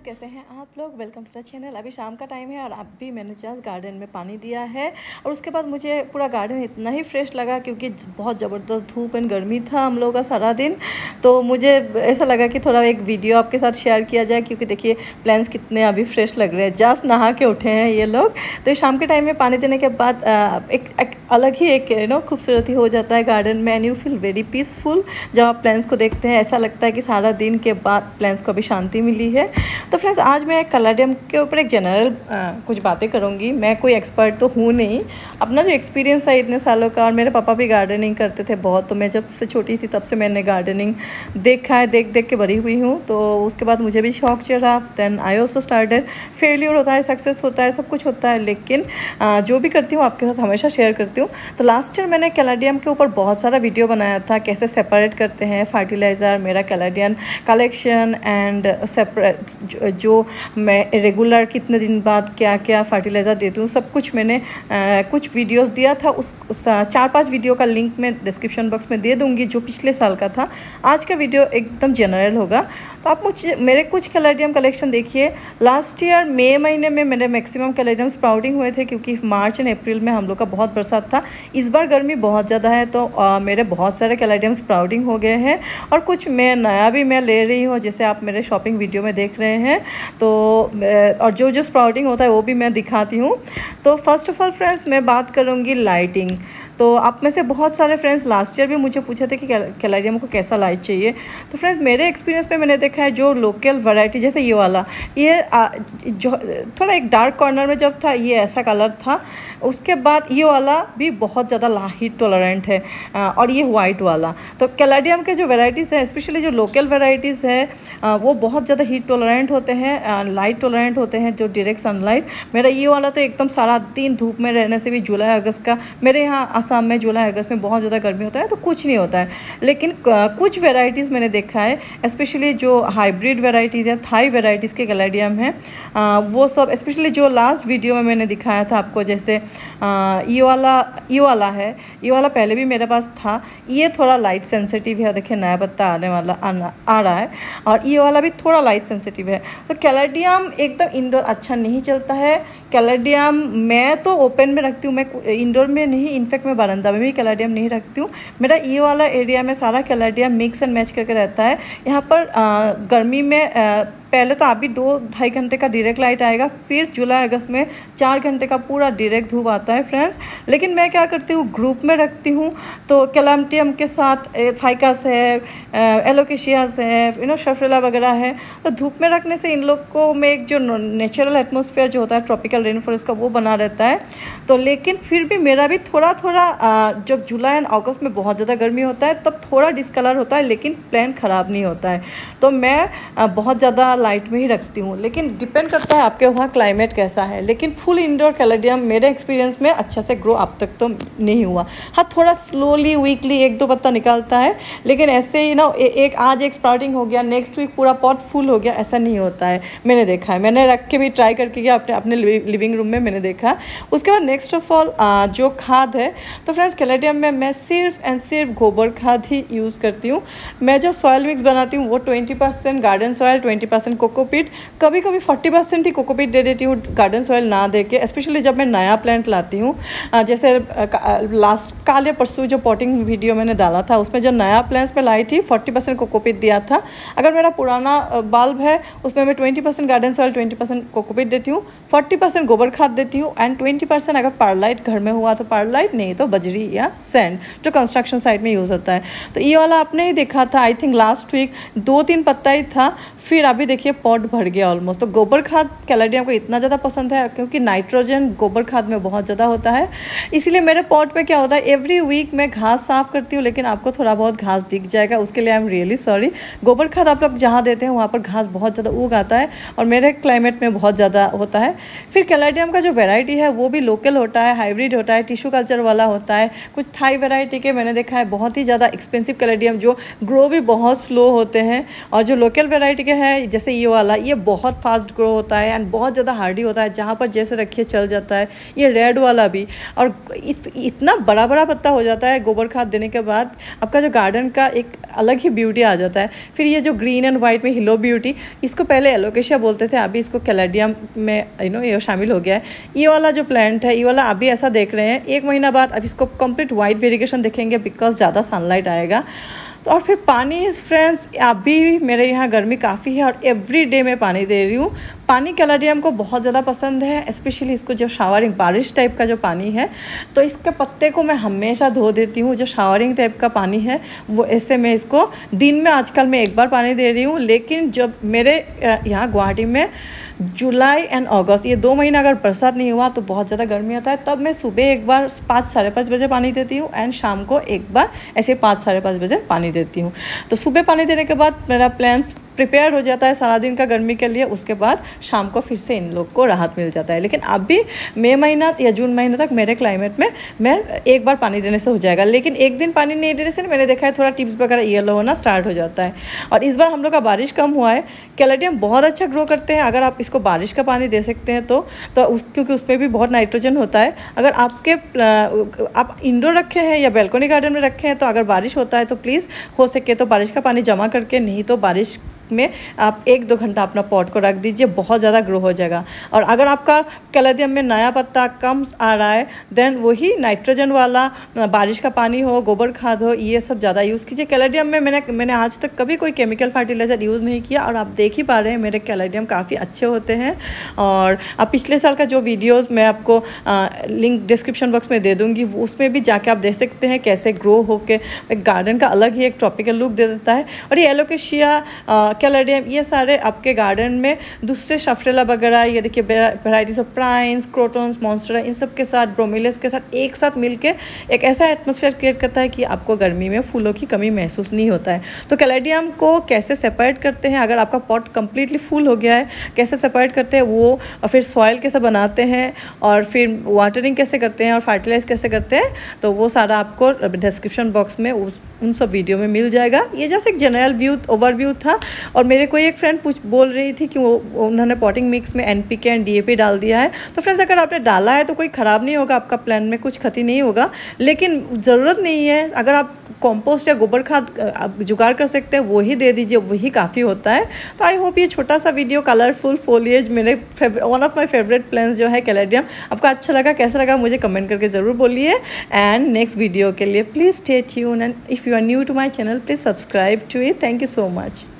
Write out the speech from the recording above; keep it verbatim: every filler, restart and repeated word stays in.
कैसे हैं आप लोग। Welcome to the channel. अभी शाम का टाइम है और अब भी मैंने जस्ट गार्डन में पानी दिया है और उसके बाद मुझे पूरा गार्डन इतना ही फ्रेश लगा क्योंकि बहुत ज़बरदस्त धूप एंड गर्मी था हम लोगों का सारा दिन। तो मुझे ऐसा लगा कि थोड़ा एक वीडियो आपके साथ शेयर किया जाए क्योंकि देखिए प्लांट्स कितने अभी फ्रेश लग रहे हैं। जस्ट नहा के उठे हैं ये लोग। तो शाम के टाइम में पानी देने के बाद एक, एक अलग ही एक यू नो खूबसूरती हो जाता है गार्डन में and you feel very peaceful. जब आप प्लांट्स को देखते हैं ऐसा लगता है कि सारा दिन के बाद प्लांट्स को अभी शांति मिली है। तो फ्रेंड्स आज मैं कैलेडियम के ऊपर एक जनरल कुछ बातें करूँगी। मैं कोई एक्सपर्ट तो हूँ नहीं, अपना जो एक्सपीरियंस है इतने सालों का, और मेरे पापा भी गार्डनिंग करते थे बहुत। तो मैं जब से छोटी थी तब से मैंने गार्डनिंग देखा है, देख देख के बड़ी हुई हूँ। तो उसके बाद मुझे भी शौक चढ़ा। Then I also started. Failure होता है, सक्सेस होता है, सब कुछ होता है, लेकिन जो भी करती हूँ आपके साथ हमेशा शेयर करती हूँ। तो लास्ट ईयर मैंने कैलेडियम के ऊपर बहुत सारा वीडियो बनाया था, कैसे सेपरेट करते हैं फर्टिलाइज़र, मेरा कैलेडियम कलेक्शन एंड सेपरेट जो मैं रेगुलर कितने दिन बाद क्या क्या फर्टिलाइज़र देती हूँ, सब कुछ मैंने आ, कुछ वीडियोस दिया था। उस, उस चार पांच वीडियो का लिंक मैं डिस्क्रिप्शन बॉक्स में दे दूँगी जो पिछले साल का था। आज का वीडियो एकदम जनरल होगा। तो आप मुझे मेरे कुछ कैलेडियम कलेक्शन देखिए। लास्ट ईयर मई महीने में मेरे मैक्सिमम कैलेडियम स्प्राउटिंग हुए थे क्योंकि मार्च एंड अप्रैल में हम लोग का बहुत बरसात था। इस बार गर्मी बहुत ज़्यादा है तो आ, मेरे बहुत सारे कैलेडियम स्प्राउटिंग हो गए हैं और कुछ मैं नया भी मैं ले रही हूँ, जैसे आप मेरे शॉपिंग वीडियो में देख रहे हैं। तो और जो जो स्प्राउटिंग होता है वो भी मैं दिखाती हूँ। तो फर्स्ट ऑफ ऑल फ्रेंड्स मैं बात करूँगी लाइटिंग। तो आप में से बहुत सारे फ्रेंड्स लास्ट ईयर भी मुझे पूछे थे कि कैलेडियम को कैसा लाइट चाहिए। तो फ्रेंड्स मेरे एक्सपीरियंस में मैंने देखा है जो लोकल वैरायटी, जैसे ये वाला, ये जो थोड़ा एक डार्क कॉर्नर में जब था ये ऐसा कलर था। उसके बाद ये वाला भी बहुत ज़्यादा हीट टॉलरेंट है और ये वाइट वाला। तो कैलेडियम के जो वैरायटीज़ हैं, स्पेशली जो लोकल वैरायटीज़ है वो बहुत ज़्यादा हीट टॉलरेंट होते हैं, लाइट टॉलरेंट होते हैं, जो डायरेक्ट सनलाइट। मेरा ये वाला तो एकदम सारा दिन धूप में रहने से भी, जुलाई अगस्त का मेरे यहाँ आसाम में जुलाई अगस्त में बहुत ज़्यादा गर्मी होता है तो कुछ नहीं होता है। लेकिन कुछ वेराइटीज़ मैंने देखा है, स्पेशली जो हाइब्रिड वेराइटीज़ है, थाई वेराइटीज़ के कैलेडियम है, वो सब स्पेशली जो लास्ट वीडियो में मैंने दिखाया था आपको, जैसे ये वाला ये वाला है, ये वाला पहले भी मेरे पास था। ये थोड़ा लाइट सेंसिटिव है, देखिए नया पत्ता आने वाला आना आ रहा है, और ये वाला भी थोड़ा लाइट सेंसिटिव है। तो कैलेडियम एकदम इंडोर अच्छा नहीं चलता है। कैलेडियम मैं तो ओपन में रखती हूँ, मैं इंडोर में नहीं, इनफैक्ट मैं बरामदा में भी कैलेडियम नहीं रखती हूँ। मेरा ये वाला एरिया में सारा कैलेडियम मिक्स एंड मैच करके रहता है। यहाँ पर आ, गर्मी में आ, पहले तो अभी दो ढाई घंटे का डायरेक्ट लाइट आएगा, फिर जुलाई अगस्त में चार घंटे का पूरा डायरेक्ट धूप आता है फ्रेंड्स। लेकिन मैं क्या करती हूँ, ग्रुप में रखती हूँ। तो कैलेडियम के साथ फाइकस है, एलोकेशियास है, यू नो शफरेला वगैरह है। तो धूप में रखने से इन लोग को में एक जो नेचुरल एटमॉस्फेयर जो होता है ट्रॉपिकल रेन फॉरेस्ट का, वो बना रहता है। तो लेकिन फिर भी मेरा भी थोड़ा थोड़ा जब जुलाई एंड अगस्त में बहुत ज़्यादा गर्मी होता है तब थोड़ा डिस्कलर होता है, लेकिन प्लांट ख़राब नहीं होता है। तो मैं बहुत ज़्यादा लाइट में ही रखती हूँ, लेकिन डिपेंड करता है आपके वहाँ क्लाइमेट कैसा है। लेकिन फुल इंडोर कैलेडियम मेरे एक्सपीरियंस में अच्छा से ग्रो अब तक तो नहीं हुआ। हाँ, थोड़ा स्लोली वीकली एक दो पत्ता निकलता है, लेकिन ऐसे ही ना एक आज एक स्प्राउटिंग हो गया, नेक्स्ट वीक पूरा पॉट फुल हो गया, ऐसा नहीं होता है। मैंने देखा है, मैंने रख के भी ट्राई करके गया अपने अपने लिविंग रूम में, मैंने देखा। उसके बाद नेक्स्ट ऑफ ऑल जो खाद है, तो फ्रेंड्स कैलेडियम में मैं सिर्फ एंड सिर्फ गोबर खाद ही यूज़ करती हूँ। मैं जो सॉयल मिक्स बनाती हूँ वो twenty percent garden soil, twenty percent cocopeat, कभी कभी फोर्टी परसेंट ही कोकोपीट दे देती हूँ, गार्डन सॉयल ना दे के। स्पेशली जब मैं नया प्लांट लाती हूँ, जैसे लास्ट काल या परसों जो पॉटिंग वीडियो मैंने डाला था उसमें जो नया प्लांट्स में लाई थी फोर्टी परसेंट कोकोपीट दिया था। अगर मेरा पुराना बल्ब है उसमें मैं twenty percent garden soil, twenty percent cocopeat देती हूँ, फोर्टी परसेंट गोबर खाद देती हूँ एंड ट्वेंटी परसेंट अगर परलाइट घर में हुआ तो परलाइट, नहीं तो बजरी या सैंड जो कंस्ट्रक्शन साइट में यूज़ होता है। तो ये वाला आपने ही देखा था, आई थिंक लास्ट वीक दो तीन पत्ता ही था, फिर अभी देखिए पॉट भर गया ऑलमोस्ट। तो गोबर खाद कैलेडियम को इतना ज़्यादा पसंद है क्योंकि नाइट्रोजन गोबर खाद में बहुत ज़्यादा होता है। इसीलिए मेरे पॉट में क्या होता है, एवरी वीक मैं घास साफ़ करती हूँ, लेकिन आपको थोड़ा बहुत घास दिख जाएगा, उसके लिए आई एम रियली सॉरी। गोबर खाद आप लोग जहाँ देते हैं वहाँ पर घास बहुत ज़्यादा उग आता है और मेरे क्लाइमेट में बहुत ज़्यादा होता है। फिर कैलेडियम का जो वेराइटी है वो भी लोकल होता है, हाइब्रिड होता है, टिश्यू कल्चर वाला होता है। कुछ थाई वेराइटी के मैंने देखा है बहुत ही ज़्यादा एक्सपेंसिव कैलेडियम जो ग्रो भी बहुत स्लो होते हैं, और जो लोकल वेराइटी के हैं जैसे ये वाला, ये बहुत फास्ट ग्रो होता है एंड बहुत ज़्यादा हार्डी होता है, जहाँ पर जैसे रखिए चल जाता है। ये रेड वाला भी, और इस, इतना बड़ा बड़ा पत्ता हो जाता है गोबर खाद देने के बाद। आपका जो गार्डन का एक अलग ही ब्यूटी आ जाता है। फिर ये जो ग्रीन एंड वाइट में हिलो ब्यूटी, इसको पहले एलोकेशिया बोलते थे, अभी इसको कैलेडियम में यू नो ये शामिल हो गया है। ये वाला जो प्लांट है, ये वाला अभी ऐसा देख रहे हैं, एक महीना बाद अब इसको कंप्लीट वाइट वेरिएशन देखेंगे बिकॉज ज़्यादा सनलाइट आएगा। तो और फिर पानी फ्रेंड्स, अभी मेरे यहाँ गर्मी काफ़ी है और एवरी डे मैं पानी दे रही हूँ। पानी कैलेडियम को बहुत ज़्यादा पसंद है, स्पेशली इसको जो शावरिंग बारिश टाइप का जो पानी है, तो इसके पत्ते को मैं हमेशा धो देती हूँ। जो शावरिंग टाइप का पानी है वो ऐसे मैं इसको दिन में आजकल मैं एक बार पानी दे रही हूँ, लेकिन जब मेरे यहाँ गुवाहाटी में जुलाई एंड अगस्त ये दो महीना अगर बरसात नहीं हुआ तो बहुत ज़्यादा गर्मी आता है, तब मैं सुबह एक बार पाँच साढ़े पाँच बजे पानी देती हूँ एंड शाम को एक बार ऐसे पाँच साढ़े पाँच बजे पानी देती हूँ। तो सुबह पानी देने के बाद मेरा प्लांट्स प्रिपेयर हो जाता है सारा दिन का गर्मी के लिए, उसके बाद शाम को फिर से इन लोग को राहत मिल जाता है। लेकिन अभी मई महीना या जून महीने तक मेरे क्लाइमेट में मैं एक बार पानी देने से हो जाएगा, लेकिन एक दिन पानी नहीं देने से मैंने देखा है थोड़ा टिप्स वगैरह येलो होना स्टार्ट हो जाता है। और इस बार हम लोग का बारिश कम हुआ है, कैलेडियम बहुत अच्छा ग्रो करते हैं अगर आप इसको बारिश का पानी दे सकते हैं तो तो उस क्योंकि उसमें भी बहुत नाइट्रोजन होता है। अगर आपके आप इंडोर रखे हैं या बैल्कनी गार्डन में रखे हैं तो अगर बारिश होता है तो प्लीज़ हो सके तो बारिश का पानी जमा करके, नहीं तो बारिश में आप एक दो घंटा अपना पॉट को रख दीजिए, बहुत ज़्यादा ग्रो हो जाएगा। और अगर आपका कैलेडियम में नया पत्ता कम आ रहा है देन वही नाइट्रोजन वाला बारिश का पानी हो, गोबर खाद हो, ये सब ज़्यादा यूज़ कीजिए। कैलेडियम में मैंने मैंने आज तक कभी कोई केमिकल फर्टिलाइज़र यूज़ नहीं किया और आप देख ही पा रहे हैं मेरे कैलेडियम काफ़ी अच्छे होते हैं। और आप पिछले साल का जो वीडियोज़ मैं आपको आ, लिंक डिस्क्रिप्शन बॉक्स में दे दूँगी, उसमें भी जाके आप देख सकते हैं कैसे ग्रो होके एक गार्डन का अलग ही एक ट्रॉपिकल लुक दे देता है। और ये एलोकेशिया, कैलेडियम, ये सारे आपके गार्डन में दूसरे शफरेला वगैरह, ये देखिए varieties of prince, crotons, monstera, इन सब के साथ, ब्रोमिलिस के साथ एक साथ मिलके एक ऐसा एटमॉस्फेयर क्रिएट करता है कि आपको गर्मी में फूलों की कमी महसूस नहीं होता है। तो कैलेडियम को कैसे सेपरेट करते हैं, अगर आपका पॉट कम्प्लीटली फुल हो गया है कैसे सेपरेट करते हैं वो, और फिर सॉइल कैसे बनाते हैं और फिर वाटरिंग कैसे करते हैं और फर्टिलाइज कैसे करते हैं, तो वो सारा आपको डिस्क्रिप्शन बॉक्स में उस उन सब वीडियो में मिल जाएगा। ये जैसे एक जनरल व्यू ओवरव्यू था। और मेरे कोई एक फ्रेंड पूछ बोल रही थी कि वो उन्होंने पॉटिंग मिक्स में एनपीके एंड डीएपी डाल दिया है। तो फ्रेंड्स अगर आपने डाला है तो कोई ख़राब नहीं होगा, आपका प्लांट में कुछ क्षति नहीं होगा, लेकिन ज़रूरत नहीं है। अगर आप कंपोस्ट या गोबर खाद जुगाड़ कर सकते हैं वही दे दीजिए, वही काफ़ी होता है। तो आई होप ये छोटा सा वीडियो कलरफुल फोलिएज मेरे one of my favourite plants जो है कैलेडियम आपको अच्छा लगा, कैसा लगा मुझे कमेंट करके ज़रूर बोलिए। एंड नेक्स्ट वीडियो के लिए please stay tune and if you are new to my channel please subscribe to it. Thank you so much.